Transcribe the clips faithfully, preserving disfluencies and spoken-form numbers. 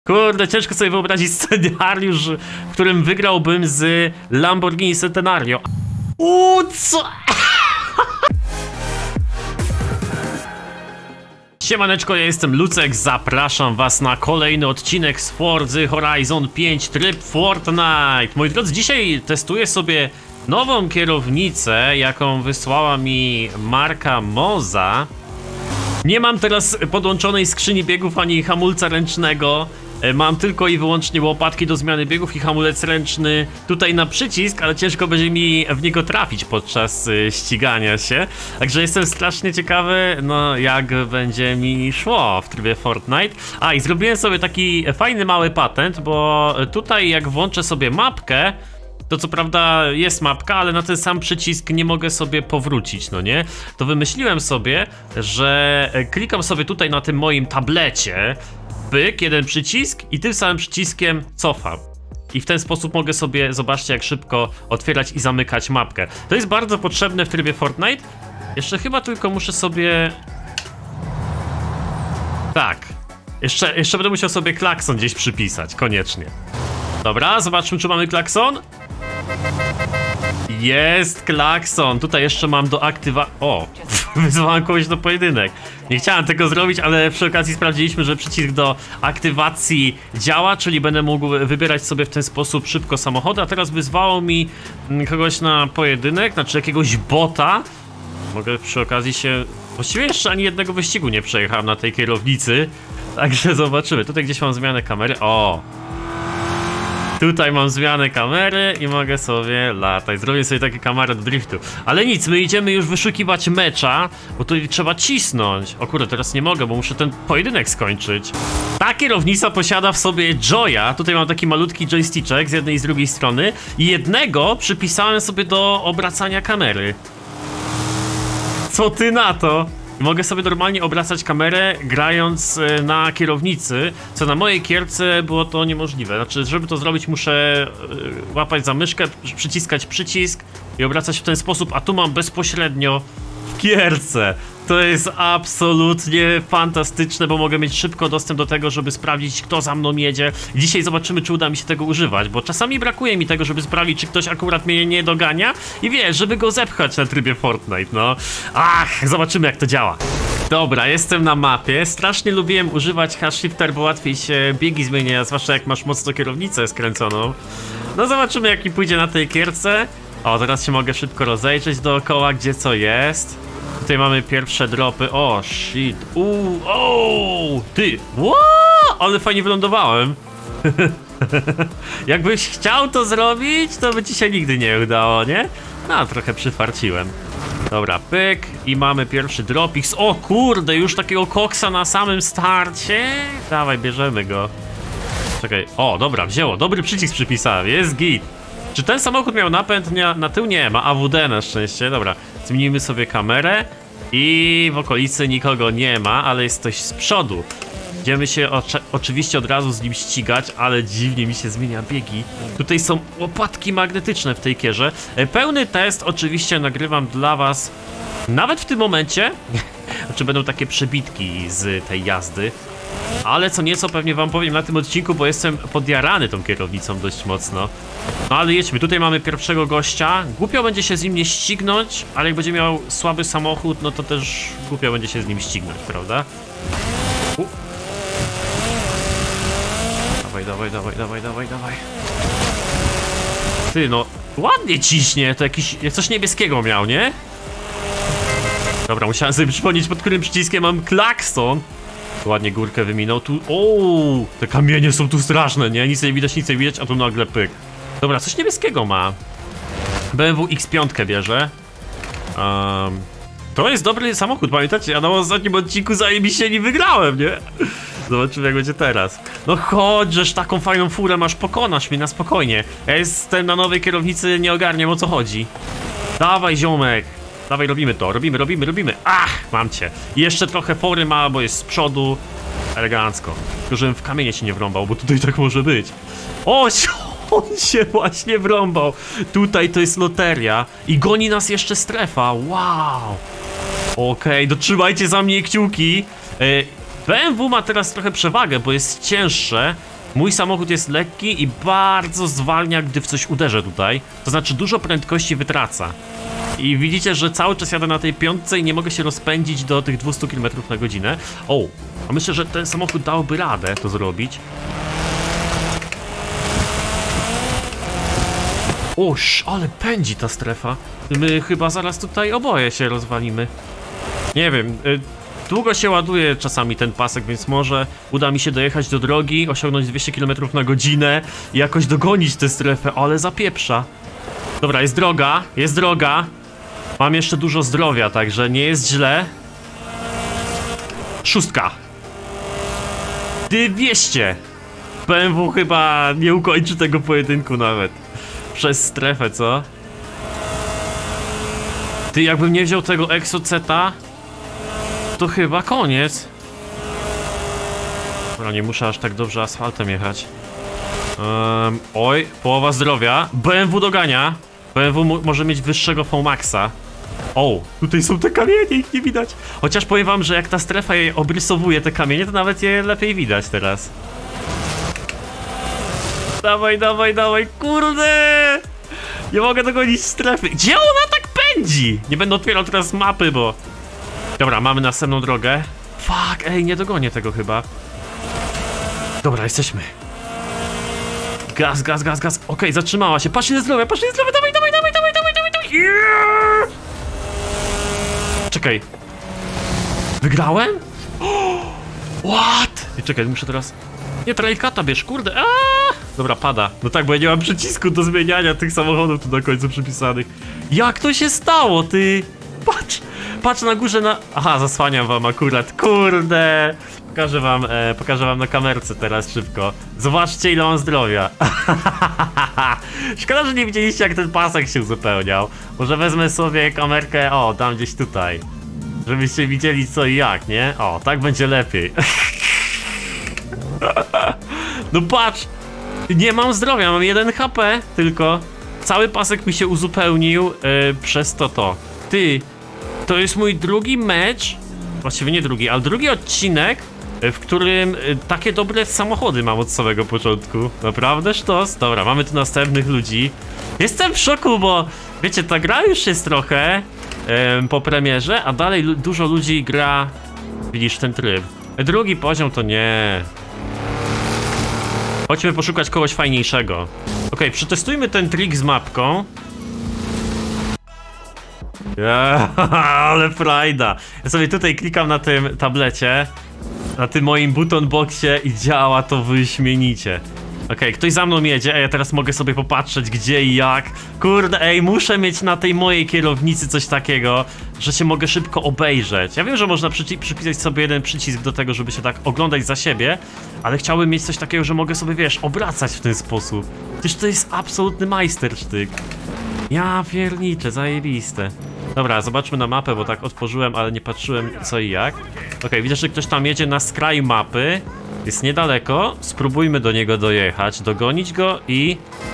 Kurde, ciężko sobie wyobrazić scenariusz, w którym wygrałbym z Lamborghini Centenario. Uuu, co? Siemaneczko, ja jestem Lucek, zapraszam was na kolejny odcinek z Forzy Horizon pięć tryb Fortnite. Moi drodzy, dzisiaj testuję sobie nową kierownicę, jaką wysłała mi marka Moza. Nie mam teraz podłączonej skrzyni biegów ani hamulca ręcznego. Mam tylko i wyłącznie łopatki do zmiany biegów i hamulec ręczny tutaj na przycisk, ale ciężko będzie mi w niego trafić podczas ścigania się. Także jestem strasznie ciekawy, no jak będzie mi szło w trybie Fortnite. A i zrobiłem sobie taki fajny mały patent, bo tutaj jak włączę sobie mapkę, to co prawda jest mapka, ale na ten sam przycisk nie mogę sobie powrócić, no nie? To wymyśliłem sobie, że klikam sobie tutaj na tym moim tablecie, pyk, jeden przycisk i tym samym przyciskiem cofam. I w ten sposób mogę sobie, zobaczcie jak szybko otwierać i zamykać mapkę. To jest bardzo potrzebne w trybie Fortnite. Jeszcze chyba tylko muszę sobie... Tak. Jeszcze, jeszcze będę musiał sobie klakson gdzieś przypisać, koniecznie. Dobra, zobaczmy czy mamy klakson. Jest klakson. Tutaj jeszcze mam do aktywa... O, wyzwałem kogoś do pojedynek. Nie chciałem tego zrobić, ale przy okazji sprawdziliśmy, że przycisk do aktywacji działa, czyli będę mógł wybierać sobie w ten sposób szybko samochody, a teraz wyzwało mi kogoś na pojedynek, znaczy jakiegoś bota. Mogę przy okazji się... Właściwie jeszcze ani jednego wyścigu nie przejechałem na tej kierownicy, także zobaczymy. Tutaj gdzieś mam zmianę kamery. O! Tutaj mam zmianę kamery i mogę sobie latać. Zrobię sobie takie kamerę do driftu. Ale nic, my idziemy już wyszukiwać mecza, bo tutaj trzeba cisnąć. O kurde, teraz nie mogę, bo muszę ten pojedynek skończyć. Ta kierownica posiada w sobie joya. Tutaj mam taki malutki joysticzek z jednej i z drugiej strony. I jednego przypisałem sobie do obracania kamery. Co ty na to? Mogę sobie normalnie obracać kamerę grając na kierownicy, co na mojej gierce było to niemożliwe. Znaczy, żeby to zrobić muszę łapać za myszkę, przyciskać przycisk i obracać w ten sposób, a tu mam bezpośrednio w gierce. To jest absolutnie fantastyczne, bo mogę mieć szybko dostęp do tego, żeby sprawdzić kto za mną jedzie. Dzisiaj zobaczymy czy uda mi się tego używać, bo czasami brakuje mi tego, żeby sprawdzić czy ktoś akurat mnie nie dogania i wiesz, żeby go zepchać na trybie Fortnite, no. Ach, zobaczymy jak to działa. Dobra, jestem na mapie. Strasznie lubiłem używać H-shifter, bo łatwiej się biegi zmienia, zwłaszcza jak masz mocno kierownicę skręconą. No zobaczymy jak mi pójdzie na tej gierce. O, teraz się mogę szybko rozejrzeć dookoła, gdzie co jest. Tutaj mamy pierwsze dropy. O, shit. Uuu, o, ty. Wow, ale fajnie wylądowałem. Jakbyś chciał to zrobić, to by ci się nigdy nie udało, nie? No, trochę przyfarciłem. Dobra, pyk. I mamy pierwszy dropix. O kurde, już takiego koksa na samym starcie. Dawaj, bierzemy go. Czekaj. O, dobra, wzięło. Dobry przycisk przypisałem. Jest git. Czy ten samochód miał napęd na, na tył? Nie, ma A W D na szczęście. Dobra, zmienimy sobie kamerę. I w okolicy nikogo nie ma, ale jest ktoś z przodu. Będziemy się oczywiście od razu z nim ścigać, ale dziwnie mi się zmienia biegi. Tutaj są łopatki magnetyczne w tej kierze. Pełny test oczywiście nagrywam dla was nawet w tym momencie. Znaczy będą takie przebitki z tej jazdy. Ale co nieco pewnie wam powiem na tym odcinku, bo jestem podjarany tą kierownicą dość mocno. No ale jedźmy, tutaj mamy pierwszego gościa. Głupio będzie się z nim nie ścignąć, ale jak będzie miał słaby samochód, no to też głupio będzie się z nim ścignąć, prawda? U. Dawaj, dawaj, dawaj, dawaj, dawaj, dawaj. Ty, no ładnie ciśnie, to jakiś, coś niebieskiego miał, nie? Dobra, musiałem sobie przypomnieć pod którym przyciskiem mam klakson. Ładnie górkę wyminął, tu... Ooo, te kamienie są tu straszne, nie? Nic nie widać, nic nie widać, a tu nagle pyk. Dobra, coś niebieskiego ma. B M W X pięć bierze. Um, to jest dobry samochód, pamiętacie? Ja na ostatnim odcinku zajebiście nie wygrałem, nie? Zobaczymy jak będzie teraz. No chodź, żeż taką fajną furę masz, pokonasz mnie na spokojnie. Ja jestem na nowej kierownicy, nie ogarniam o co chodzi. Dawaj ziomek. Dawaj, robimy to, robimy, robimy, robimy. Ach, mam cię. I jeszcze trochę fory ma, bo jest z przodu. Elegancko. Tylko żebym w kamienie się nie wrąbał, bo tutaj tak może być. O, on się właśnie wrąbał. Tutaj to jest loteria. I goni nas jeszcze strefa. Wow. Okej, okay, dotrzymajcie za mnie kciuki. B M W ma teraz trochę przewagę, bo jest cięższe. Mój samochód jest lekki i bardzo zwalnia, gdy w coś uderzę tutaj. To znaczy dużo prędkości wytraca. I widzicie, że cały czas jadę na tej piątce i nie mogę się rozpędzić do tych dwustu kilometrów na godzinę. O, a myślę, że ten samochód dałby radę to zrobić. Oż, ale pędzi ta strefa. My chyba zaraz tutaj oboje się rozwalimy. Nie wiem, y długo się ładuje czasami ten pasek, więc może uda mi się dojechać do drogi, osiągnąć dwieście kilometrów na godzinę i jakoś dogonić tę strefę, ale zapieprza. Dobra, jest droga, jest droga. Mam jeszcze dużo zdrowia, także nie jest źle. Szóstka. dwieście. B M W chyba nie ukończy tego pojedynku nawet. Przez strefę, co? Ty, jakbym nie wziął tego Exoceta, to chyba koniec. Dobra, nie muszę aż tak dobrze asfaltem jechać. Um, oj, połowa zdrowia. B M W dogania. B M W może mieć wyższego V maxa. O, tutaj są te kamienie, ich nie widać. Chociaż powiem wam, że jak ta strefa je obrysowuje te kamienie, to nawet je lepiej widać teraz. Dawaj, dawaj, dawaj, kurde! Nie mogę dogonić strefy. Gdzie ona tak pędzi? Nie będę otwierał teraz mapy, bo... Dobra, mamy następną drogę. Fuck, ej, nie dogonię tego chyba. Dobra, jesteśmy. Gaz, gaz, gaz, gaz. Okej, okay, zatrzymała się. Patrz, ile zdrowia, patrz, ile zdrowia. Dawaj, dawaj, dawaj, dawaj, dawaj, dawaj, dawaj. Yeah! Czekaj. Wygrałem? Oh, what? I czekaj, muszę teraz... Nie, trailkata bierz, kurde. Aaaa! Dobra, pada. No tak, bo ja nie mam przycisku do zmieniania tych samochodów tu na końcu przypisanych. Jak to się stało, ty? Patrz, patrz na górze na... Aha, zasłaniam wam akurat, kurde. Pokażę wam, e, pokażę wam na kamerce teraz szybko. Zobaczcie, ile mam zdrowia. Szkoda, że nie widzieliście, jak ten pasek się uzupełniał. Może wezmę sobie kamerkę, o, dam gdzieś tutaj. Żebyście widzieli co i jak, nie? O, tak będzie lepiej. No patrz, nie mam zdrowia, mam jeden H P tylko. Cały pasek mi się uzupełnił yy, przez to to. Ty, to jest mój drugi mecz, właściwie nie drugi, ale drugi odcinek, w którym yy, takie dobre samochody mam od samego początku. Naprawdę sztos. Dobra, mamy tu następnych ludzi. Jestem w szoku, bo wiecie, ta gra już jest trochę yy, po premierze, a dalej dużo ludzi gra, widzisz, ten tryb. Drugi poziom to nie. Chodźmy poszukać kogoś fajniejszego. Okej, okay, przetestujmy ten trik z mapką. Yeah, ale frajda. Ja sobie tutaj klikam na tym tablecie, na tym moim button boxie i działa to wyśmienicie. Okej, okay, ktoś za mną jedzie, a ja teraz mogę sobie popatrzeć gdzie i jak. Kurde, ej, muszę mieć na tej mojej kierownicy coś takiego, że się mogę szybko obejrzeć. Ja wiem, że można przypisać sobie jeden przycisk do tego, żeby się tak oglądać za siebie, ale chciałbym mieć coś takiego, że mogę sobie, wiesz, obracać w ten sposób. Przecież to jest absolutny majstersztyk. Ja pierniczę, zajebiste. Dobra, zobaczmy na mapę, bo tak otworzyłem, ale nie patrzyłem co i jak. Okej, okay, widzę, że ktoś tam jedzie na skraju mapy. Jest niedaleko, spróbujmy do niego dojechać, dogonić go i...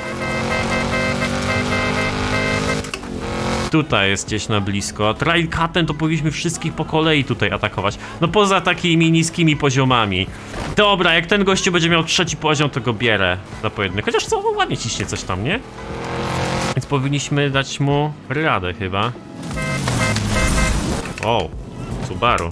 Tutaj jest gdzieś na blisko. Trailcutem to powinniśmy wszystkich po kolei tutaj atakować. No poza takimi niskimi poziomami. Dobra, jak ten gościu będzie miał trzeci poziom, to go bierę na pojedynek. Chociaż co, ładnie ciśnie coś tam, nie? Więc powinniśmy dać mu radę chyba. O, Subaru.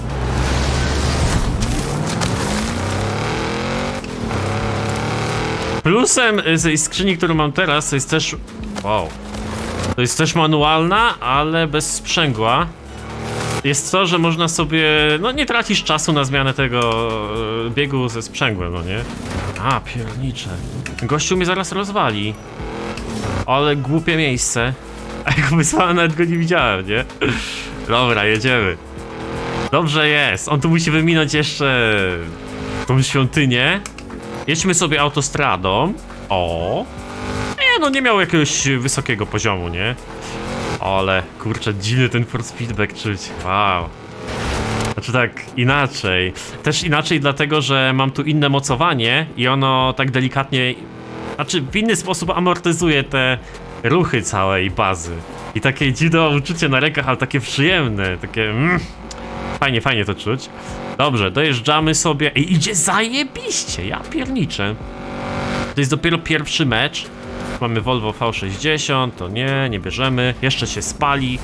Plusem z tej skrzyni, którą mam teraz, to jest też... Wow. To jest też manualna, ale bez sprzęgła. Jest to, że można sobie... No nie tracisz czasu na zmianę tego biegu ze sprzęgłem, no nie? A, piernicze. Gościu mnie zaraz rozwali. Ale głupie miejsce. A jak wysłałem, nawet go nie widziałem, nie? Dobra, jedziemy. Dobrze jest. On tu musi wyminąć jeszcze tą świątynię. Jedźmy sobie autostradą. O. Nie, no nie miał jakiegoś wysokiego poziomu, nie? Ale, kurczę, dziwny ten force feedback czuć. Wow. Znaczy tak, inaczej. Też inaczej dlatego, że mam tu inne mocowanie i ono tak delikatnie... Znaczy, w inny sposób amortyzuje te ruchy całej bazy. I takie dziwne uczucie na rękach, ale takie przyjemne, takie... Mm, fajnie, fajnie to czuć. Dobrze, dojeżdżamy sobie. I idzie zajebiście, ja pierniczę. To jest dopiero pierwszy mecz. Mamy Volvo V sześćdziesiąt, to nie, nie bierzemy. Jeszcze się spali.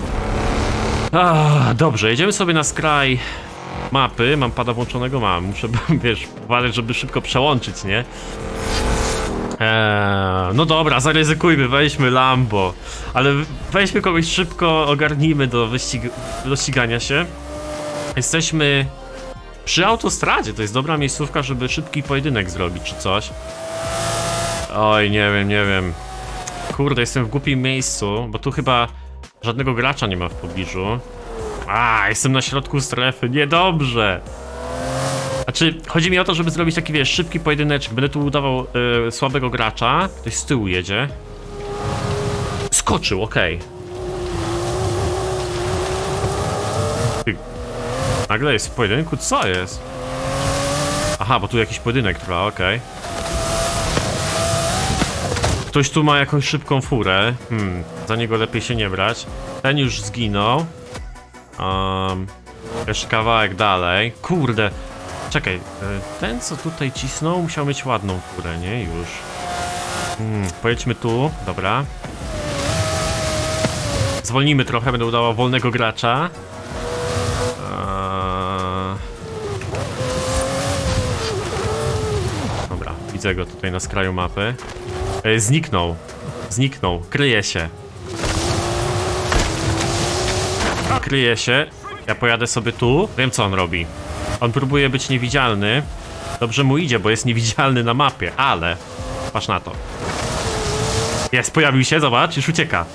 Ah, dobrze, jedziemy sobie na skraj mapy. Mam pada włączonego? Mam. Muszę, wiesz, uważać, żeby szybko przełączyć, nie? Eee, no dobra, zaryzykujmy, weźmy Lambo. Ale weźmy kogoś szybko, ogarnijmy do, wyścig do ścigania się. Jesteśmy przy autostradzie, to jest dobra miejscówka, żeby szybki pojedynek zrobić, czy coś. Oj, nie wiem, nie wiem. Kurde, jestem w głupim miejscu, bo tu chyba żadnego gracza nie ma w pobliżu. A, jestem na środku strefy, niedobrze. Znaczy, chodzi mi o to, żeby zrobić taki, wiesz, szybki pojedyneczek. Będę tu udawał yy, słabego gracza. Ktoś z tyłu jedzie. Skoczył, okej. Okay. Nagle jest w pojedynku? Co jest? Aha, bo tu jakiś pojedynek trwa, okej. Okay. Ktoś tu ma jakąś szybką furę. Hmm, za niego lepiej się nie brać. Ten już zginął. Um, jeszcze kawałek dalej. Kurde. Czekaj, ten co tutaj cisnął musiał mieć ładną furę, nie? Już. Hmm, pojedźmy tu, dobra. Zwolnimy trochę, będę udawał wolnego gracza. Eee... Dobra, widzę go tutaj na skraju mapy. Eee, zniknął. Zniknął, kryje się. Kryje się. Ja pojadę sobie tu. Wiem, co on robi. On próbuje być niewidzialny. Dobrze mu idzie, bo jest niewidzialny na mapie, ale... Patrz na to. Jest, pojawił się, zobacz, już ucieka.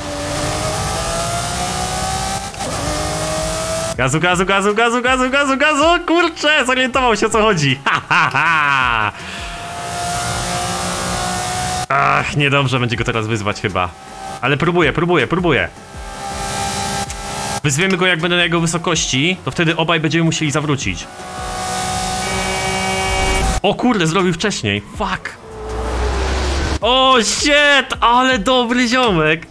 Gazu, gazu, gazu, gazu, gazu, gazu, gazu! Kurczę, zorientował się, o co chodzi. Ha, ha, ha. Ach, niedobrze będzie go teraz wyzwać chyba. Ale próbuję, próbuję, próbuję. Wyzwiemy go, jak będę na jego wysokości, to wtedy obaj będziemy musieli zawrócić. O kurde, zrobił wcześniej. Fuck. O shit, ale dobry ziomek.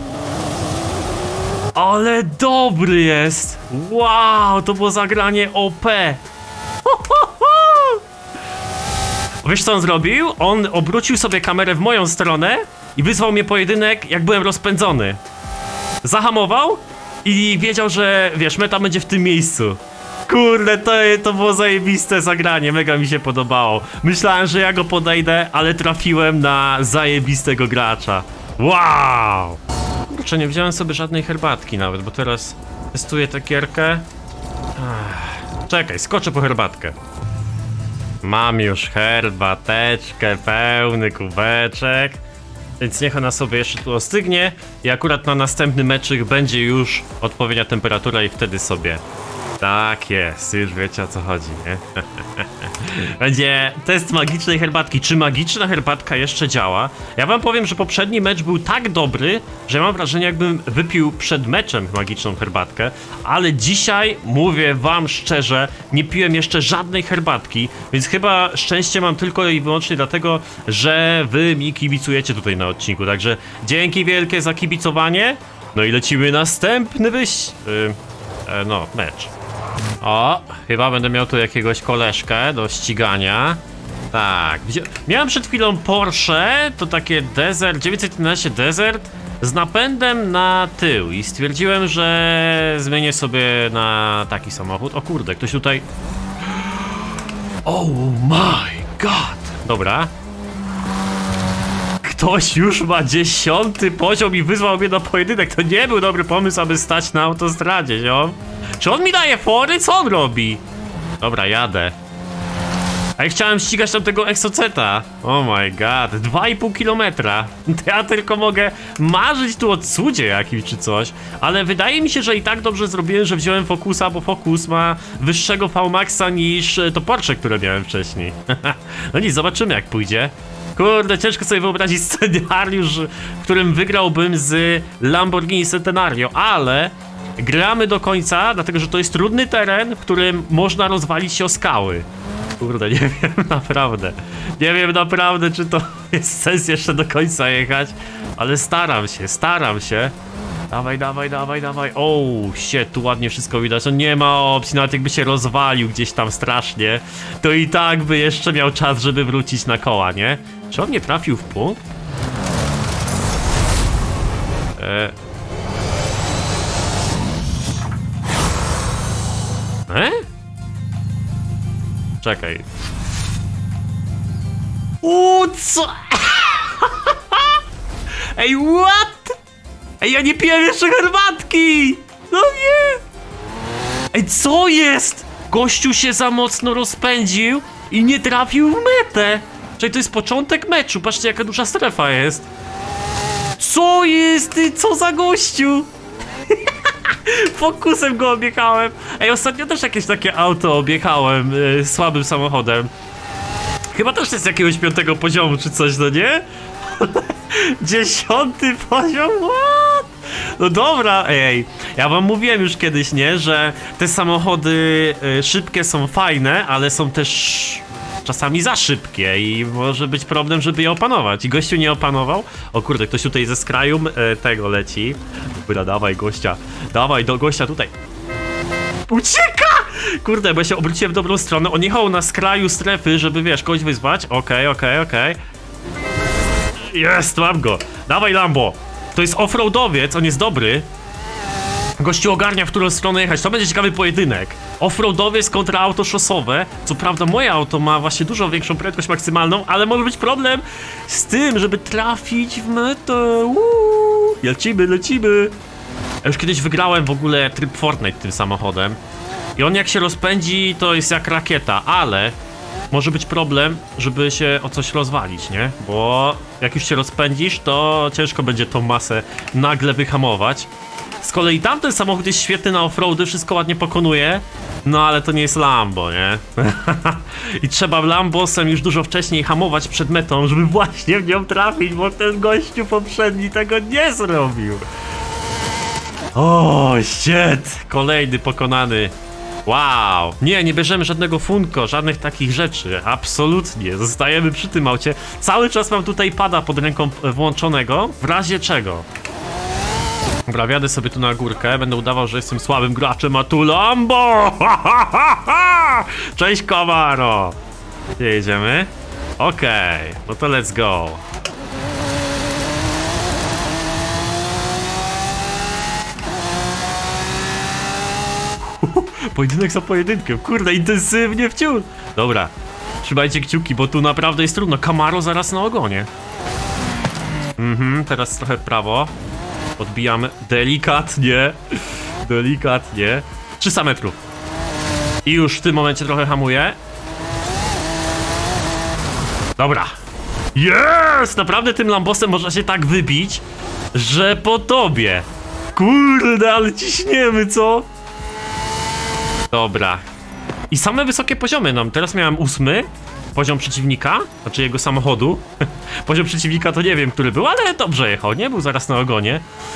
Ale dobry jest. Wow, to było zagranie O P. Ho, ho, ho. Wiesz, co on zrobił? On obrócił sobie kamerę w moją stronę i wyzwał mnie pojedynek, jak byłem rozpędzony. Zahamował i wiedział, że, wiesz, meta będzie w tym miejscu. Kurde, to, to było zajebiste zagranie, mega mi się podobało. Myślałem, że ja go podejdę, ale trafiłem na zajebistego gracza. Wow! Kurczę, nie wziąłem sobie żadnej herbatki nawet, bo teraz testuję tę gierkę. Ach, czekaj, skoczę po herbatkę. Mam już herbateczkę, pełny kubeczek. Więc niech ona sobie jeszcze tu ostygnie i akurat na następny meczyk będzie już odpowiednia temperatura i wtedy sobie... Tak jest, już wiecie, o co chodzi, nie? Będzie test magicznej herbatki. Czy magiczna herbatka jeszcze działa? Ja wam powiem, że poprzedni mecz był tak dobry, że mam wrażenie, jakbym wypił przed meczem magiczną herbatkę, ale dzisiaj, mówię wam szczerze, nie piłem jeszcze żadnej herbatki, więc chyba szczęście mam tylko i wyłącznie dlatego, że wy mi kibicujecie tutaj na odcinku, także dzięki wielkie za kibicowanie. No i lecimy następny wyś... Yy, e, no, mecz. O, chyba będę miał tu jakiegoś koleżkę do ścigania. Tak, miałem przed chwilą Porsche, to takie Desert, dziewięćset jedenaście Desert z napędem na tył i stwierdziłem, że zmienię sobie na taki samochód. O kurde, ktoś tutaj... Oh my god! Dobra. Ktoś już ma dziesiąty poziom i wyzwał mnie na pojedynek. To nie był dobry pomysł, aby stać na autostradzie, ziom. Czy on mi daje fory? Co on robi? Dobra, jadę. A ja chciałem ścigać tam tego Exoceta. Oh my god, dwa i pół kilometra. Ja tylko mogę marzyć tu o cudzie jakimś czy coś. Ale wydaje mi się, że i tak dobrze zrobiłem, że wziąłem Focusa, bo Focus ma wyższego V maxa niż to Porsche, które miałem wcześniej. No nic, zobaczymy jak pójdzie. Kurde, ciężko sobie wyobrazić scenariusz, w którym wygrałbym z Lamborghini Centenario, ale gramy do końca, dlatego że to jest trudny teren, w którym można rozwalić się o skały. Kurde, nie wiem naprawdę. Nie wiem naprawdę, czy to jest sens jeszcze do końca jechać, ale staram się, staram się. Dawaj, dawaj, dawaj, dawaj. O, shit, tu ładnie wszystko widać. No nie ma opcji, nawet jakby się rozwalił gdzieś tam strasznie, to i tak by jeszcze miał czas, żeby wrócić na koła, nie? Czy on nie trafił w punkt? E... E? Czekaj. Uuu, co? Ej, what? Ej, ja nie piję jeszcze herbatki! No nie! Ej, co jest? Gościu się za mocno rozpędził i nie trafił w metę. Czyli to jest początek meczu, patrzcie jaka duża strefa jest. Co jest ty? Co za gościu? Fokusem go objechałem. Ej, ostatnio też jakieś takie auto objechałem yy, słabym samochodem. Chyba też jest jakiegoś piątego poziomu czy coś, no nie? Dziesiąty poziom? What? No dobra, ej, ja wam mówiłem już kiedyś, nie, że te samochody y, szybkie są fajne, ale są też czasami za szybkie i może być problem, żeby je opanować. I gościu nie opanował. O kurde, ktoś tutaj ze skraju y, tego leci. Dobra, dawaj gościa, dawaj do gościa tutaj. Ucieka! Kurde, bo ja się obróciłem w dobrą stronę. On jechał na skraju strefy, żeby wiesz, kogoś wyzwać. Okej, okej, okej. Jest, mam go. Dawaj Lambo. To jest offroadowiec, on jest dobry. Gościu ogarnia, w którą stronę jechać. To będzie ciekawy pojedynek. Offroadowiec kontra auto szosowe. Co prawda moje auto ma właśnie dużo większą prędkość maksymalną, ale może być problem z tym, żeby trafić w metę. Uuu. Lecimy, lecimy. Ja już kiedyś wygrałem w ogóle tryb Fortnite tym samochodem. I on jak się rozpędzi, to jest jak rakieta, ale może być problem, żeby się o coś rozwalić, nie? Bo jak już się rozpędzisz, to ciężko będzie tą masę nagle wyhamować. Z kolei tamten samochód jest świetny na offroady, wszystko ładnie pokonuje. No ale to nie jest Lambo, nie? I trzeba Lambosem już dużo wcześniej hamować przed metą, żeby właśnie w nią trafić, bo ten gościu poprzedni tego nie zrobił. O, shit! Kolejny pokonany. Wow! Nie, nie bierzemy żadnego funko, żadnych takich rzeczy. Absolutnie. Zostajemy przy tym aucie. Cały czas mam tutaj pada pod ręką włączonego. W razie czego? Dobra, wjadę sobie tu na górkę. Będę udawał, że jestem słabym graczem, a tu Lambo! Cześć, Komaro! Gdzie jedziemy? Okej, okay, no to let's go. Pojedynek za pojedynkiem, kurde, intensywnie wciąż. Dobra, trzymajcie kciuki, bo tu naprawdę jest trudno. Camaro zaraz na ogonie. Mhm, teraz trochę w prawo. Odbijamy delikatnie. Delikatnie. trzysta metrów. I już w tym momencie trochę hamuję. Dobra. Jest! Naprawdę tym Lambosem można się tak wybić, że po tobie. Kurde, ale ciśniemy, co? Dobra. I same wysokie poziomy nam. Teraz miałem ósmy poziom przeciwnika, znaczy jego samochodu. Poziom przeciwnika to nie wiem, który był, ale dobrze jechał, nie? Był zaraz na ogonie.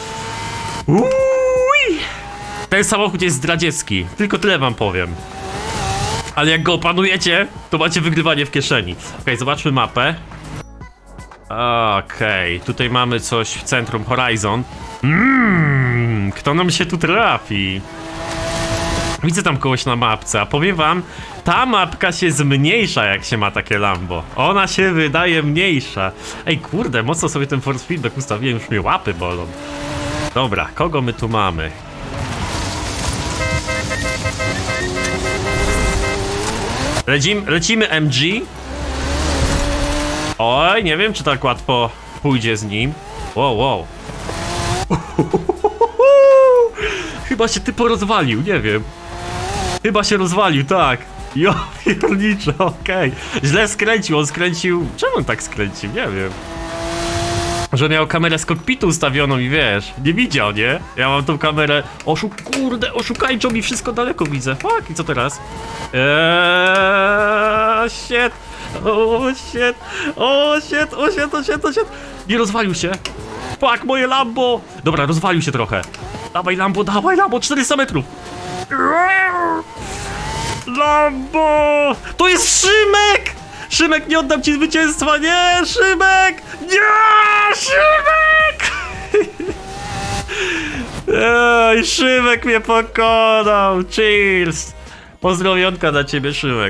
Uuuuj! Ten samochód jest zdradziecki, tylko tyle wam powiem. Ale jak go opanujecie, to macie wygrywanie w kieszeni. Okej, okay, zobaczmy mapę. Okej, okay, tutaj mamy coś w centrum, Horizon. Mmm, kto nam się tu trafi? Widzę tam kogoś na mapce, a powiem wam, ta mapka się zmniejsza, jak się ma takie Lambo. Ona się wydaje mniejsza. Ej, kurde, mocno sobie ten force feedback ustawiłem, już mnie łapy bolą. Dobra, kogo my tu mamy? Lecimy, lecimy M G. Oj, nie wiem, czy tak łatwo pójdzie z nim. Wow, wow. Chyba się typo rozwalił, nie wiem. Chyba się rozwalił, tak. Jo, piernicze, okej. Okay. Źle skręcił, on skręcił... Czemu on tak skręcił? Nie wiem. Że miał kamerę z kokpitu ustawioną i wiesz, nie widział, nie? Ja mam tą kamerę... Oszuk... Kurde, oszukańczą mi wszystko daleko widzę. Fuck, i co teraz? Eee, shit. O, shit. O, shit, o, shit, o, shit, o, shit. Nie rozwalił się. Fuck, moje Lambo. Dobra, rozwalił się trochę. Dawaj Lambo, dawaj Lambo, czterysta metrów. Lambo! To jest Szymek! Szymek, nie oddam ci zwycięstwa, nie! Szymek! Nie! Szymek! Ej, Szymek mnie pokonał! Cheers! Pozdrowionka dla ciebie, Szymek.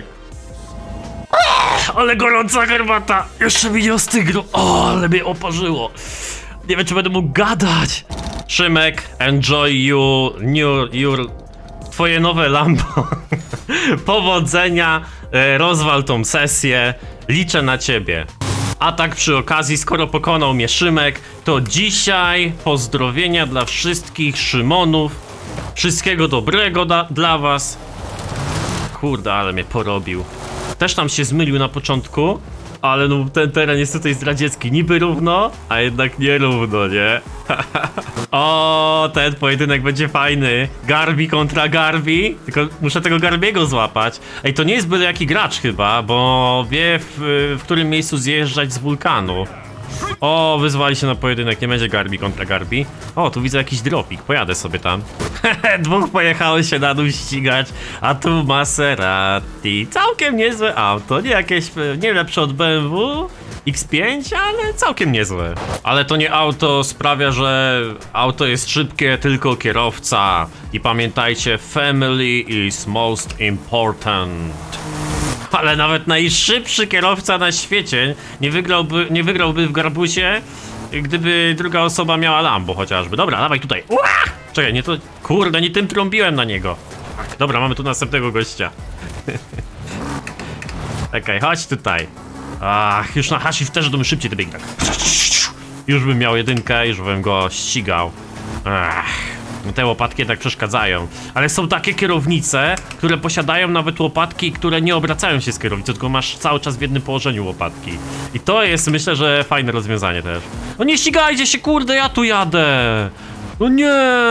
Ale gorąca herbata! Jeszcze mi nie ostygło. O, ale mnie oparzyło. Nie wiem, czy będę mógł gadać. Szymek, enjoy you, new, your, twoje nowe Lambo. Powodzenia, rozwal tą sesję. Liczę na ciebie. A tak przy okazji, skoro pokonał mnie Szymek, to dzisiaj pozdrowienia dla wszystkich Szymonów. Wszystkiego dobrego da, dla was. Kurde, ale mnie porobił. Też tam się zmylił na początku, ale no ten teren jest tutaj zdradziecki. Niby równo, a jednak nie równo, nie? O, ten pojedynek będzie fajny. Garbi kontra Garbi. Tylko muszę tego Garbiego złapać. Ej, to nie jest byle jaki gracz chyba, bo wie w, w którym miejscu zjeżdżać z wulkanu. O, wyzwali się na pojedynek, nie będzie Garbi kontra Garbi. O, tu widzę jakiś dropik, pojadę sobie tam. Dwóch pojechały się na dół ścigać, a tu Maserati. Całkiem niezłe auto, nie jakieś, nie lepsze od B M W X pięć, ale całkiem niezłe. Ale to nie auto sprawia, że auto jest szybkie, tylko kierowca. I pamiętajcie, family is most important. Ale nawet najszybszy kierowca na świecie nie wygrałby, nie wygrałby w Garbusie, gdyby druga osoba miała Lambo chociażby. Dobra, dawaj tutaj. Ua! Czekaj, nie to... Kurde, nie tym trąbiłem na niego. Dobra, mamy tu następnego gościa. Okej, okay, chodź tutaj. Ach, już na Hasif też bym szybciej dobiegł tak. Już bym miał jedynkę, już bym go ścigał. Ach. Te łopatki jednak przeszkadzają. Ale są takie kierownice, które posiadają nawet łopatki, które nie obracają się z kierownicy, tylko masz cały czas w jednym położeniu łopatki. I to jest, myślę, że fajne rozwiązanie też. No nie ścigajcie się, kurde, ja tu jadę! No nie!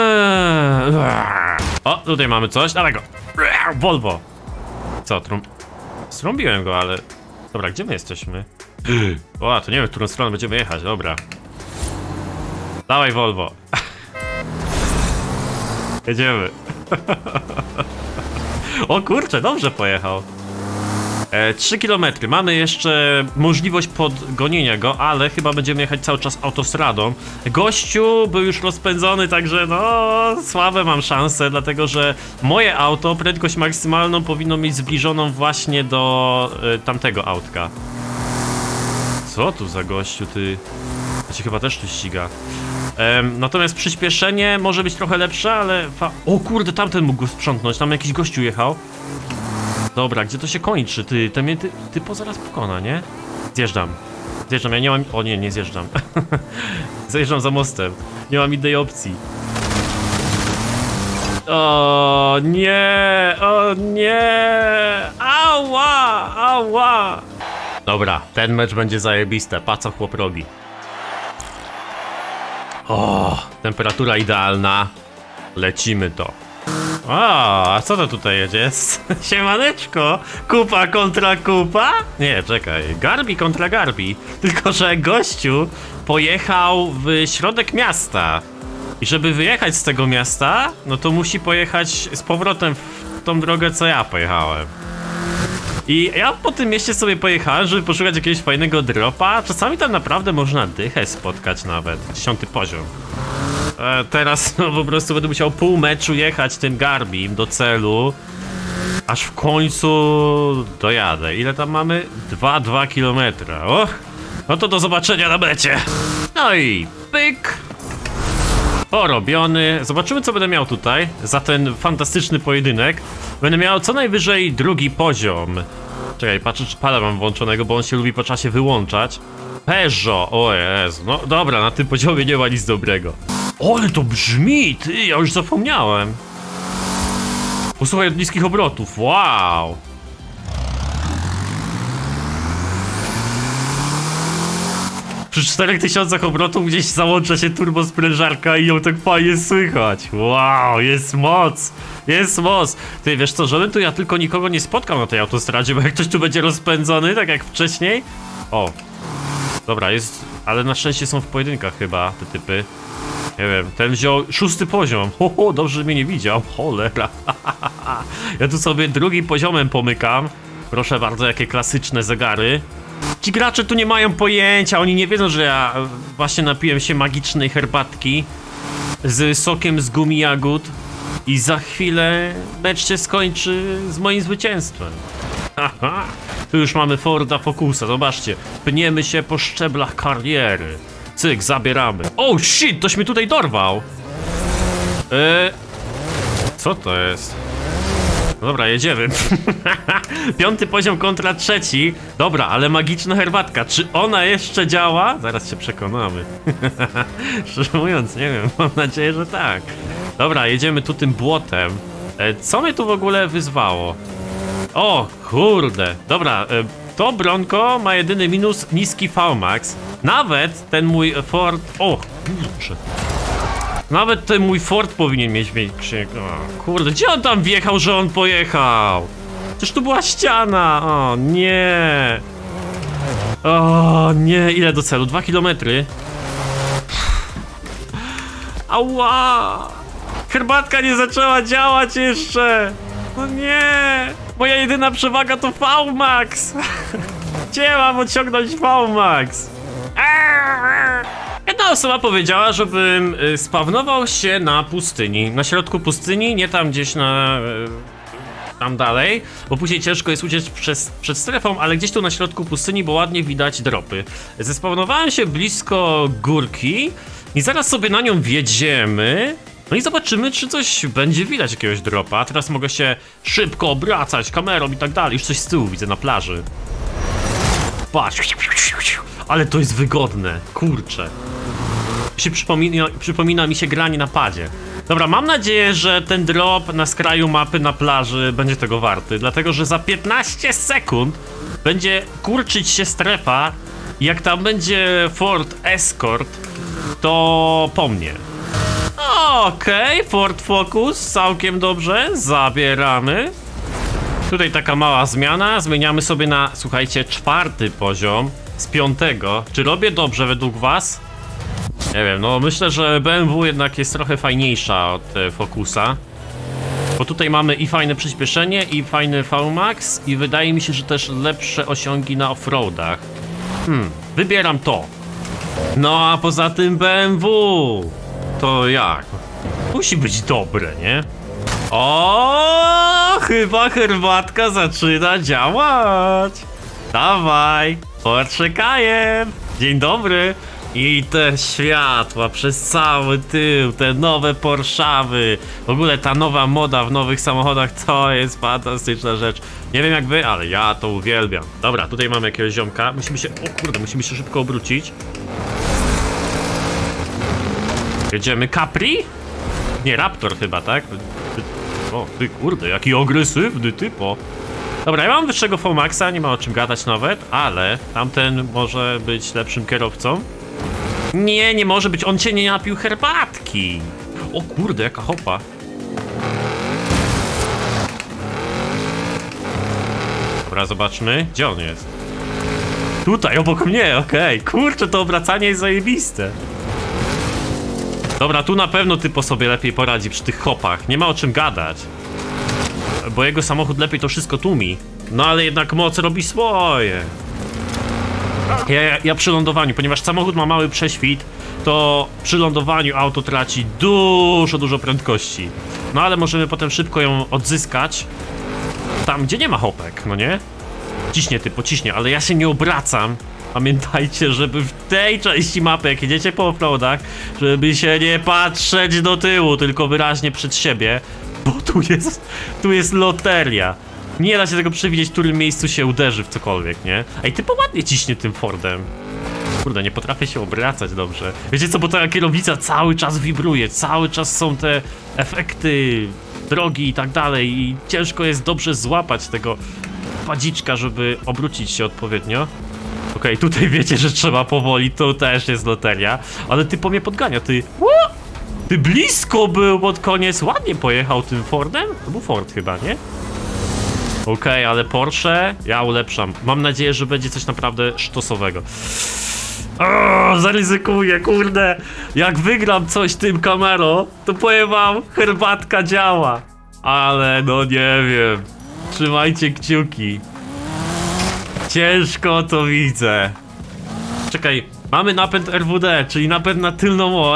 O, tutaj mamy coś, dawaj go! Volvo! Co, trąb... Strąbiłem go, ale... Dobra, gdzie my jesteśmy? O, to nie wiem, w którą stronę będziemy jechać, dobra. Dawaj, Volvo. Jedziemy. O kurczę, dobrze pojechał. E, trzy kilometry. Mamy jeszcze możliwość podgonienia go, ale chyba będziemy jechać cały czas autostradą. Gościu był już rozpędzony, także no słabe mam szanse, dlatego że moje auto prędkość maksymalną powinno mieć zbliżoną właśnie do e, tamtego autka. Co tu za gościu, ty? Ja się chyba też tu ściga. Um, natomiast przyspieszenie może być trochę lepsze, ale... Fa o kurde, tamten mógł go sprzątnąć, tam jakiś gościu jechał. Dobra, gdzie to się kończy? Ty, ty mnie ty, ty po zaraz pokona, nie? Zjeżdżam. Zjeżdżam, ja nie mam... O nie, nie zjeżdżam. Zjeżdżam za mostem. Nie mam innej opcji. O nie, o nie! Ała, ała! Dobra, ten mecz będzie zajebiste. Pa co chłop robi. O, temperatura idealna. Lecimy to. O, a co to tutaj jedzie? Siemaneczko! Kupa kontra kupa? Nie, czekaj. Garbi kontra Garbi. Tylko że gościu pojechał w środek miasta. I żeby wyjechać z tego miasta, no to musi pojechać z powrotem w tą drogę, co ja pojechałem. I ja po tym mieście sobie pojechałem, żeby poszukać jakiegoś fajnego dropa. Czasami tam naprawdę można dychę spotkać nawet. Dziesiąty poziom. E, teraz no po prostu będę musiał pół meczu jechać tym Garbim do celu. Aż w końcu dojadę. Ile tam mamy? dwa przecinek dwa kilometra. Och, no to do zobaczenia na mecie. No i pyk. Porobiony. Zobaczymy, co będę miał tutaj za ten fantastyczny pojedynek. Będę miał co najwyżej drugi poziom. Czekaj, patrzę, czy pada mam włączonego, bo on się lubi po czasie wyłączać. Peugeot, o Jezu, no dobra, na tym poziomie nie ma nic dobrego. O, ale to brzmi, ty, ja już zapomniałem. Posłuchaj od niskich obrotów, wow. Przy czterech tysiącach obrotów gdzieś załącza się turbosprężarka i ją tak fajnie słychać. Wow, jest moc, jest moc. Ty wiesz co, żebym tu ja tylko nikogo nie spotkał na tej autostradzie, bo jak ktoś tu będzie rozpędzony, tak jak wcześniej. O, dobra, jest, ale na szczęście są w pojedynkach chyba te typy. Nie wiem, ten wziął szósty poziom. Ho, ho, dobrze, że mnie nie widział, cholera. Ja tu sobie drugim poziomem pomykam. Proszę bardzo, jakie klasyczne zegary. Ci gracze tu nie mają pojęcia, oni nie wiedzą, że ja właśnie napiłem się magicznej herbatki z sokiem z gumi jagód i za chwilę mecz się skończy z moim zwycięstwem. Haha, tu już mamy Forda Focusa, zobaczcie, pniemy się po szczeblach kariery. Cyk, zabieramy. Oh shit, toś mnie tutaj dorwał. Eee, co to jest? No dobra, jedziemy. Piąty poziom kontra trzeci. Dobra, ale magiczna herbatka. Czy ona jeszcze działa? Zaraz się przekonamy. Szczerze mówiąc, nie wiem. Mam nadzieję, że tak. Dobra, jedziemy tu tym błotem. E, co mnie tu w ogóle wyzwało? O, kurde. Dobra, e, to Bronco ma jedyny minus niski V max. Nawet ten mój Ford... O, kurczę. Nawet ten mój Ford powinien mieć większy. O, kurde, gdzie on tam wjechał, że on pojechał? Przecież tu była ściana. O, nie. O, nie. Ile do celu? Dwa kilometry. Ała. Herbatka nie zaczęła działać jeszcze. No nie. Moja jedyna przewaga to V max. Gdzie mam odciągnąć V max? Jedna osoba powiedziała, żebym y, spawnował się na pustyni. Na środku pustyni, nie tam gdzieś na... Y, tam dalej, bo później ciężko jest uciec przez, przed strefą, ale gdzieś tu na środku pustyni, bo ładnie widać dropy. Zespawnowałem się blisko górki i zaraz sobie na nią wjedziemy. No i zobaczymy, czy coś będzie widać, jakiegoś dropa. Teraz mogę się szybko obracać kamerą i tak dalej. Już coś z tyłu widzę na plaży. Patrz. Ale to jest wygodne, kurczę. Się przypomina, przypomina mi się granie na padzie. Dobra, mam nadzieję, że ten drop na skraju mapy na plaży będzie tego warty. Dlatego, że za piętnaście sekund będzie kurczyć się strefa. I jak tam będzie Ford Escort, to po mnie. Okej, okay, Ford Focus, całkiem dobrze, zabieramy. Tutaj taka mała zmiana, zmieniamy sobie na, słuchajcie, czwarty poziom z piątego. Czy robię dobrze według was? Nie wiem, no myślę, że B M W jednak jest trochę fajniejsza od e, Focusa. Bo tutaj mamy i fajne przyspieszenie, i fajny V max, i wydaje mi się, że też lepsze osiągi na offroadach. Hmm, wybieram to. No a poza tym B M W, to jak? Musi być dobre, nie? O, chyba herbatka zaczyna działać. Dawaj, Porsche Cayenne. Dzień dobry. I te światła przez cały tył, te nowe Porschawy. W ogóle ta nowa moda w nowych samochodach to jest fantastyczna rzecz. Nie wiem jak wy, ale ja to uwielbiam. Dobra, tutaj mamy jakiegoś ziomka. Musimy się, o kurde, musimy się szybko obrócić. Jedziemy Capri? Nie, Raptor chyba, tak? O, ty kurde, jaki agresywny typo. Dobra, ja mam wyższego V maxa, nie ma o czym gadać nawet, ale tamten może być lepszym kierowcą. Nie, nie może być, on cię nie napił herbatki. O kurde, jaka hopa. Dobra, zobaczmy, gdzie on jest. Tutaj, obok mnie, okej. Okay. Kurczę, to obracanie jest zajebiste. Dobra, tu na pewno typo sobie lepiej poradzi przy tych hopach. Nie ma o czym gadać. Bo jego samochód lepiej to wszystko tłumi. No ale jednak moc robi swoje. Ja, ja, ja przy lądowaniu, ponieważ samochód ma mały prześwit, to przy lądowaniu auto traci dużo, dużo prędkości. No ale możemy potem szybko ją odzyskać tam, gdzie nie ma hopek, no nie? Ciśnie typo, ciśnie, ale ja się nie obracam. Pamiętajcie, żeby w tej części mapy, jak jedziecie po offroadach, żeby się nie patrzeć do tyłu, tylko wyraźnie przed siebie, bo tu jest, tu jest loteria. Nie da się tego przewidzieć, w którym miejscu się uderzy w cokolwiek, nie? Ej, ty ładnie ciśnie tym Fordem. Kurde, nie potrafię się obracać dobrze. Wiecie co, bo ta kierownica cały czas wibruje, cały czas są te efekty drogi i tak dalej i ciężko jest dobrze złapać tego padziczka, żeby obrócić się odpowiednio. Okej, okay, tutaj wiecie, że trzeba powoli, to też jest loteria, ale ty po mnie podgania, ty... Ty blisko był pod koniec, ładnie pojechał tym Fordem? To był Ford chyba, nie? Okej, okay, ale Porsche ja ulepszam. Mam nadzieję, że będzie coś naprawdę sztosowego. O, zaryzykuję, kurde. Jak wygram coś tym Camaro, to powiem wam, herbatka działa. Ale no nie wiem. Trzymajcie kciuki. Ciężko to widzę. Czekaj, mamy napęd R W D, czyli napęd na tylną oś.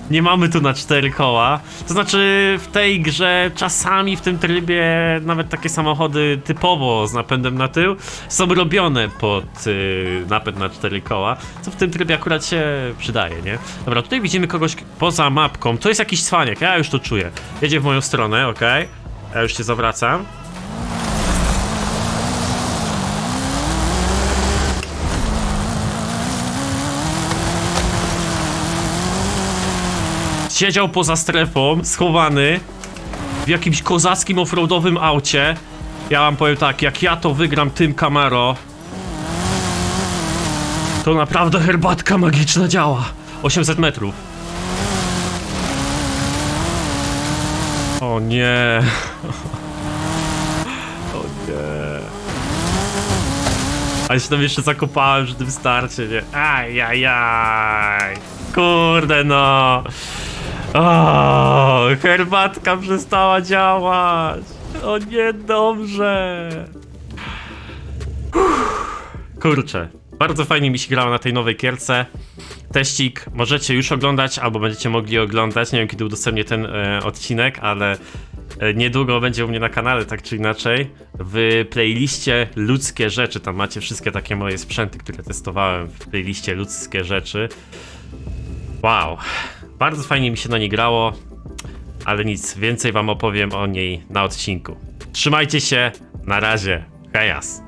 Nie mamy tu na cztery koła. To znaczy w tej grze czasami w tym trybie nawet takie samochody typowo z napędem na tył są robione pod y, napęd na cztery koła, co w tym trybie akurat się przydaje, nie? Dobra, tutaj widzimy kogoś poza mapką. To jest jakiś cwaniak, ja już to czuję. Jedzie w moją stronę, okej. Okay. Ja już się zawracam. Siedział poza strefą, schowany w jakimś kozackim offroadowym aucie. Ja wam powiem tak, jak ja to wygram tym Camaro, to naprawdę herbatka magiczna działa. osiemset metrów. O nie. O nie. A ja się tam jeszcze zakopałem przy tym starcie, nie? Ajajaj. Kurde no. O, herbatka przestała działać. O nie, dobrze. Kurczę, bardzo fajnie mi się grało na tej nowej gierce. Teścik możecie już oglądać, albo będziecie mogli oglądać. Nie wiem, kiedy udostępnię ten e, odcinek, ale e, niedługo będzie u mnie na kanale, tak czy inaczej. W playliście Ludzkie Rzeczy, tam macie wszystkie takie moje sprzęty, które testowałem w playliście Ludzkie Rzeczy. Wow. Bardzo fajnie mi się na niej grało, ale nic, więcej wam opowiem o niej na odcinku. Trzymajcie się, na razie, hejas!